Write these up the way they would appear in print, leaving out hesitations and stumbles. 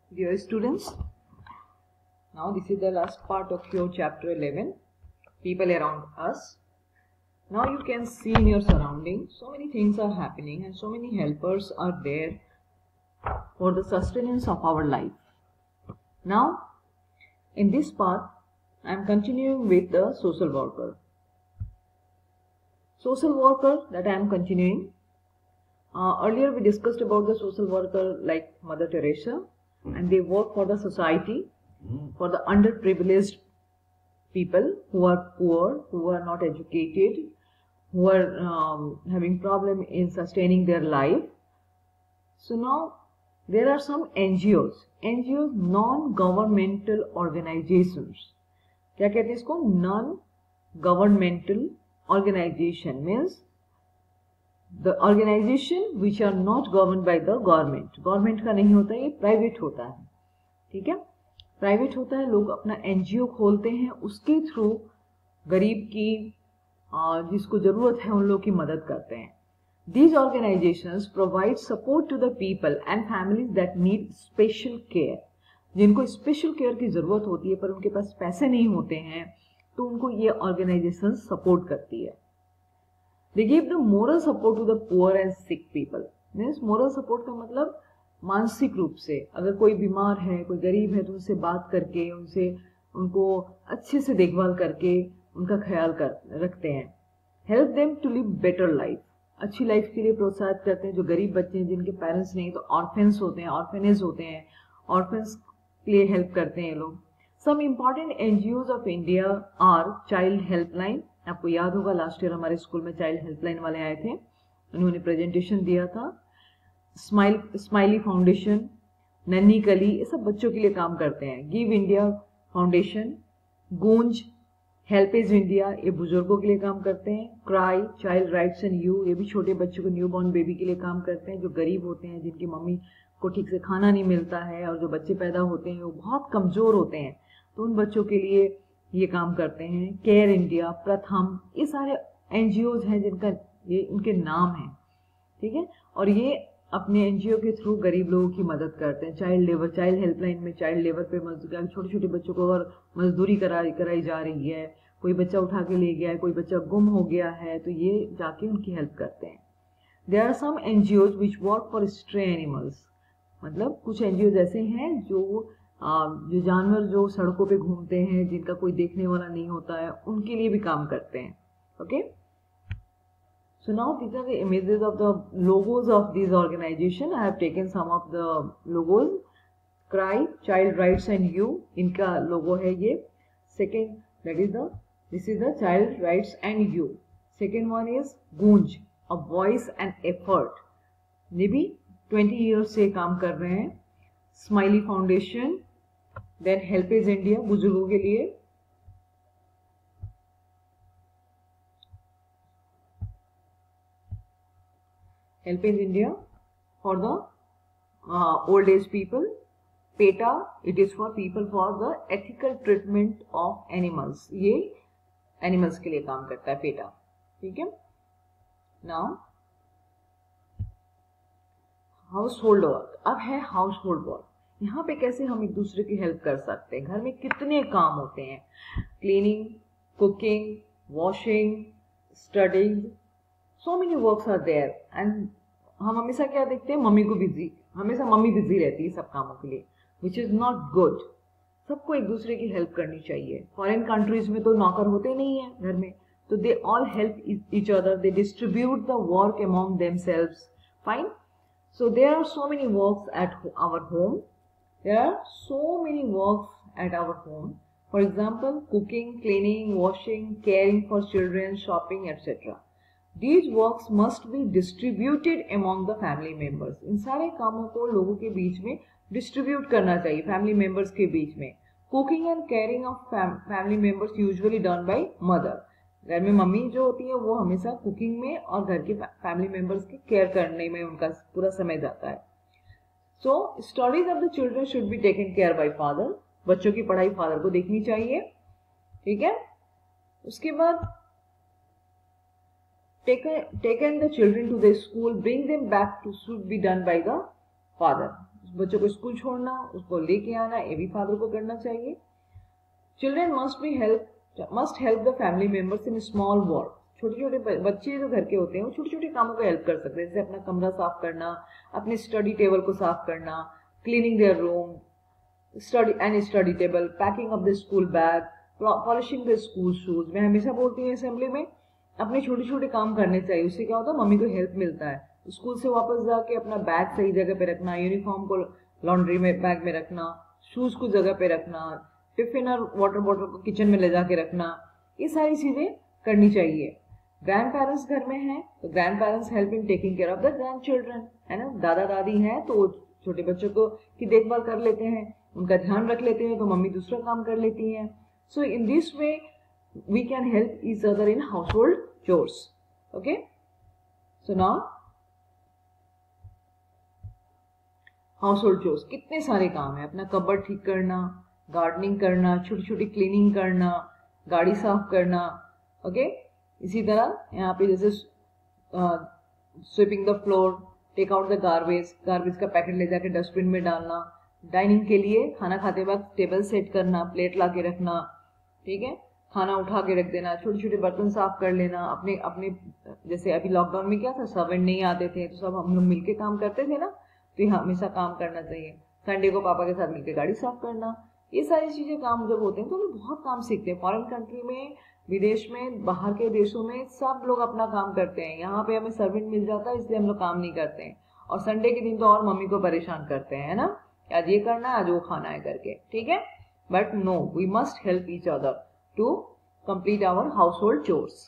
Dear students, now this is the last part of your chapter 11, people around us. Now you can see in your surroundings, so many things are happening and so many helpers are there for the sustenance of our life. Now, in this part, I am continuing with the social worker. Social worker that I am continuing. Earlier we discussed about the social worker like Mother Teresa, and they work for the society, for the underprivileged people who are poor, who are not educated, who are having problem in sustaining their life. So now there are some NGOs, non-governmental organizations. क्या कहते हैं इसको? Non-governmental organization means the organization which are not governed by the government. Government का नहीं होता, ये private होता है. ठीक है, प्राइवेट होता है. लोग अपना एनजीओ खोलते हैं, उसके थ्रू गरीब की जिसको जरूरत है उन लोग की मदद करते हैं. These organizations provide support to the people and families that need special care. जिनको स्पेशल केयर की जरूरत होती है पर उनके पास पैसे नहीं होते हैं, तो उनको ये ऑर्गेनाइजेशन सपोर्ट करती है. They give the moral support to the poor and sick people. Means moral support का मतलब मानसिक रूप से, अगर कोई बीमार है, कोई गरीब है, तो उनसे बात करके, उनको अच्छे से देखभाल करके उनका ख्याल रखते हैं. Help them to live better life. अच्छी लाइफ के लिए प्रोत्साहित करते हैं. जो गरीब बच्चे हैं जिनके पेरेंट्स नहीं, तो ऑर्फेन्स होते हैं, ऑर्फेनेज होते हैं, ऑर्फेन्स के लिए हेल्प करते हैं ये लोग. Some important NGOs of India are Child Helpline. आपको याद होगा लास्ट ईयर हमारे स्कूल में चाइल्ड हेल्पलाइन वाले आए थे, उन्होंने प्रेजेंटेशन दिया था. स्माइली फाउंडेशन, नन्ही कली, ये सब बच्चों के लिए काम करते हैं. Give India foundation, Goonj, HelpAge India, ये बुजुर्गों के लिए काम करते हैं. CRY, child rights and you, ये भी छोटे बच्चों को, न्यू बॉर्न बेबी के लिए काम करते हैं, जो गरीब होते हैं, जिनकी मम्मी को ठीक से खाना नहीं मिलता है, और जो बच्चे पैदा होते हैं वो बहुत कमजोर होते हैं, तो उन बच्चों के लिए ये काम करते हैं. केयर इंडिया, प्रथम, ये सारे एनजीओज हैं जिनका ये इनके नाम हैं. ठीक है, और ये अपने एनजीओ के थ्रू गरीब लोगों की मदद करते हैं. चाइल्ड लेबर, चाइल्ड हेल्पलाइन में चाइल्ड लेबर पे छोटे छोटे बच्चों को अगर मजदूरी कराई जा रही है, कोई बच्चा उठा के ले गया है, कोई बच्चा गुम हो गया है, तो ये जाके उनकी हेल्प करते हैं. There are some NGOs which work for stray animals. मतलब कुछ एनजीओज ऐसे हैं जो जानवर जो सड़कों पे घूमते हैं, जिनका कोई देखने वाला नहीं होता है, उनके लिए भी काम करते हैं. Okay, so now these are the images of the logos of these organization. I have taken some of the logos. Cry, Child Rights and You, इनका लोगो है ये. Second, this is the Child Rights and You. Second one is Goonj, a voice and effort. ये भी 20 years से काम कर रहे हैं. Smiley foundation, then HelpAge India, बुजुर्गों के लिए. HelpAge India for the old age people. PETA, it is for people for the ethical treatment of animals. ये एनिमल्स के लिए काम करता है पेटा. ठीक है, नाउ हाउस होल्ड वर्क. अब है हाउस होल्ड वर्क. यहाँ पे कैसे हम एक दूसरे की हेल्प कर सकते हैं. घर में कितने काम होते हैं, cleaning, cooking, washing, studying, so many works are there. And हम हमेशा क्या देखते हैं, मम्मी को बिजी, हमेशा मम्मी बिजी रहती है सब कामों के लिए, विच इज नॉट गुड. सबको एक दूसरे की हेल्प करनी चाहिए. फॉरेन कंट्रीज में तो नौकर होते नहीं है घर में, तो they all help each other, they distribute the work among themselves. Fine. So there are so many works at our home. There are so many works at our home. For example, cooking, cleaning, washing, caring for children, shopping, etc. These works must be distributed among the family members. इन सारे कामों को लोगों के बीच में distribute करना चाहिए, family members के बीच में. Cooking and caring of family members usually done by mother. घर में मम्मी जो होती है वो हमेशा कुकिंग में और घर के फैमिली मेंबर्स की केयर करने में उनका पूरा समय जाता है. So studies of the children should be taken care by father. बच्चों की पढ़ाई फादर को देखनी चाहिए. ठीक है, उसके बाद taken the children to the school, bring them back to should be done by the father. बच्चों को स्कूल छोड़ना, उसको लेके आना, ये भी फादर को करना चाहिए। Children must help the family members in small work. छोटे छोटे बच्चे जो घर के होते हैं वो छोटे छोटे कामों को हेल्प कर सकते हैं, जैसे अपना कमरा साफ करना, अपने स्टडी टेबल को साफ करना, cleaning their room, study table, packing of the school bag, polishing the school shoes. मैं हमेशा बोलती हूँ असेंबली में अपने छोटे छोटे काम करने चाहिए, उससे क्या होता है मम्मी को हेल्प मिलता है। स्कूल से वापस जाके अपना बैग सही जगह पे रखना, यूनिफॉर्म को लॉन्ड्री में बैग में रखना, शूज को जगह पे रखना, टिफिन और वाटर बॉटल को किचन में ले जाके रखना, ये सारी चीजें करनी चाहिए। ग्रैंड पेरेंट्स घर में हैं तो grand parents help in taking care of the grand children, है ना। दादा दादी हैं तो छोटे बच्चों को की देखभाल कर लेते हैं, उनका ध्यान रख लेते हैं, तो मम्मी दूसरा काम कर लेती हैं। So in this way we can help each other in household chores. Okay, so now household chores कितने सारे काम है। अपना कबर्ड ठीक करना, गार्डनिंग करना, छोटी छोटी क्लीनिंग करना, गाड़ी साफ करना। ओके, इसी तरह यहाँ पे जैसे sweeping the floor, take out the garbage का पैकेट ले जाके डस्टबिन में डालना, डाइनिंग के लिए खाना खाते वक्त टेबल सेट करना, प्लेट ला के रखना, ठीक है, खाना उठा के रख देना, छोटे छोटे बर्तन साफ कर लेना। अपने अपने जैसे अभी लॉकडाउन में क्या था, सर्वेंट नहीं आते थे तो सब हम लोग मिलके काम करते थे ना, तो ये हमेशा काम करना चाहिए। संडे को पापा के साथ मिलकर गाड़ी साफ करना, ये सारी चीजें काम जब होते हैं तो हम बहुत काम सीखते हैं। फॉरेन कंट्री में, विदेश में, बाहर के देशों में सब लोग अपना काम करते हैं। यहाँ पे हमें सर्वेंट मिल जाता है इसलिए हम लोग काम नहीं करते हैं, और संडे के दिन तो और मम्मी को परेशान करते हैं, है ना, आज ये करना है, आज वो खाना है करके, ठीक है। But no, we must help each other to complete our household chores.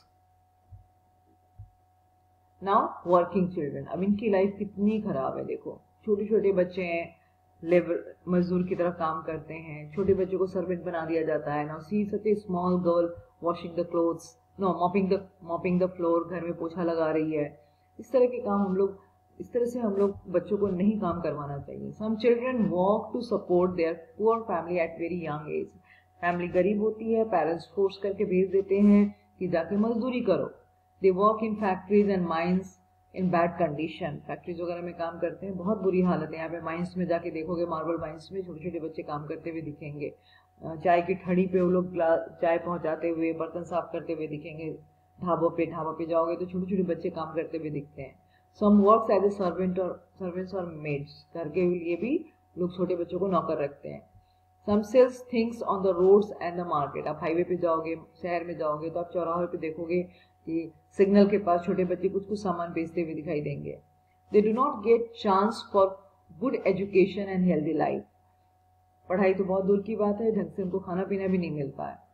Now working children, अब इनकी लाइफ कितनी खराब है। देखो छोटे छोटे बच्चे हैं, लेबर मजदूर की तरह काम करते हैं, छोटे बच्चों को सर्वेंट बना दिया जाता है। Now see such a small girl washing the clothes, no mopping the floor, घर में पोछा लगा रही है। इस तरह के काम इस तरह से हम लोग बच्चों को नहीं काम करवाना चाहिए। Some children work to support their poor family at very young age. Family गरीब होती है, पेरेंट्स फोर्स करके भेज देते हैं कि जाके मजदूरी करो। They work in factories and mines in bad condition. Factories वगैरह में काम करते हैं, बहुत बुरी हालत है। यहाँ पे माइंस में जाके देखोगे, मार्बल माइंस में छोटे छोटे बच्चे काम करते हुए दिखेंगे। चाय की ठड़ी पे वो लोग चाय पहुंचाते हुए, बर्तन साफ करते हुए दिखेंगे। ढाबों पे जाओगे तो छोटे छोटे बच्चे काम करते हुए दिखते हैं। Some works as a servants और मेड्स, घर के लिए भी लोग छोटे बच्चों को नौकर रखते हैं। Some sells things on the roads and the market. आप हाईवे पे जाओगे, शहर में जाओगे तो आप चौराहे पे देखोगे कि सिग्नल के पास छोटे बच्चे कुछ कुछ सामान बेचते हुए दिखाई देंगे। They do not get chance for good education and healthy life. पढ़ाई तो बहुत दूर की बात है, ढंग से उनको खाना पीना भी नहीं मिलता है।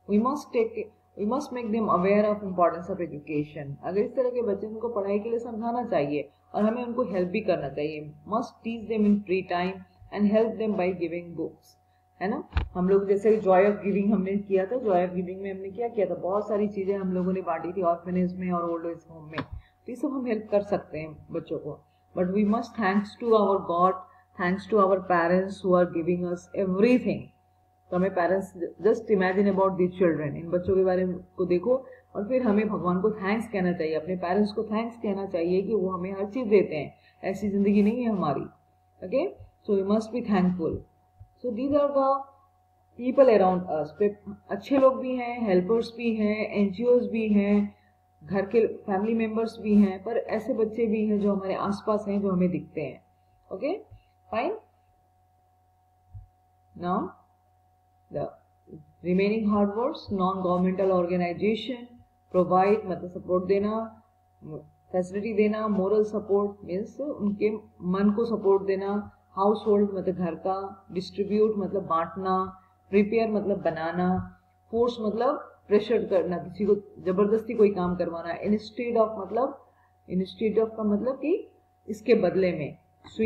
We must make them aware of importance of education. अगर इस तरह के बच्चे, उनको पढ़ाई के लिए समझाना चाहिए और हमें उनको हेल्प भी करना चाहिए। Must teach them in free time and help them by giving books, है ना। हम लोग जैसे जॉय ऑफ गिविंग हमने किया था, जॉय ऑफ गिविंग में हमने क्या किया था, बहुत सारी चीजें हम लोगों ने बांटी थी ऑर्फनेज में और ओल्ड एज होम में। तो ये सब हम हेल्प कर सकते हैं बच्चों को। But we must thanks to our God, thanks to our parents who are giving us everything. तो हमें parents, just imagine about this children, इन बच्चों के बारे में को देखो और फिर हमें भगवान को थैंक्स कहना चाहिए, अपने पेरेंट्स को थैंक्स कहना चाहिए कि वो हमें हर चीज देते हैं। ऐसी जिंदगी नहीं है हमारी। Okay, so we must be thankful. So these are the people around us. अच्छे लोग भी हैं, हेल्पर्स भी हैं, एनजीओज भी हैं, घर के फैमिली मेंबर्स भी हैं, पर ऐसे बच्चे भी हैं जो हमारे आसपास हैं, जो हमें दिखते हैं। Okay, fine. Now the remaining hard words, non governmental organisation, provide मतलब सपोर्ट देना, फैसिलिटी देना, मोरल सपोर्ट मीन्स उनके मन को सपोर्ट देना, हाउस होल्ड मतलब घर का, डिस्ट्रीब्यूट मतलब बांटना, प्रिपेयर मतलब बनाना, फोर्स मतलब प्रेशर करना, किसी को जबरदस्ती कोई काम करवाना, इंस्टेड ऑफ का मतलब कि इसके बदले में,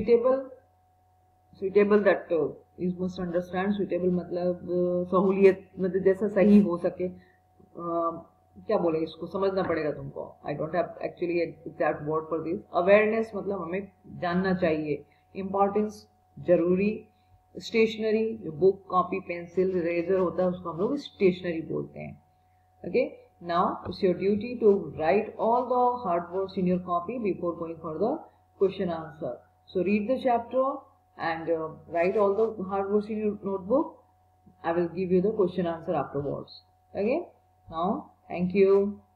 suitable that you must understand. Suitable मतलब सहूलियत, मतलब जैसा सही हो सके, क्या बोले इसको, समझना पड़ेगा तुमको। I don't have actually exact word for this. Awareness मतलब हमें जानना चाहिए, इम्पोर्टेंस जरूरी, स्टेशनरी जो बुक कॉपी पेंसिल इरेजर होता है उसको हम लोग स्टेशनरी बोलते हैं। Okay, now it's your duty to write all the hard words in your copy before going for the question answer. So read the chapter and write all the hard words in your notebook. I will give you the question answer afterwards. Okay. Now, thank you.